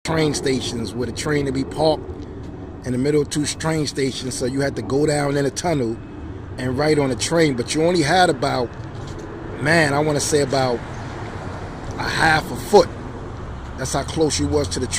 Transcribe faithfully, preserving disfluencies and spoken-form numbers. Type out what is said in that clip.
train stations where the train would be parked in the middle of two train stations, so you had to go down in a tunnel and ride on a train, but you only had about, man, I want to say about a half a foot. That's how close you was to the train.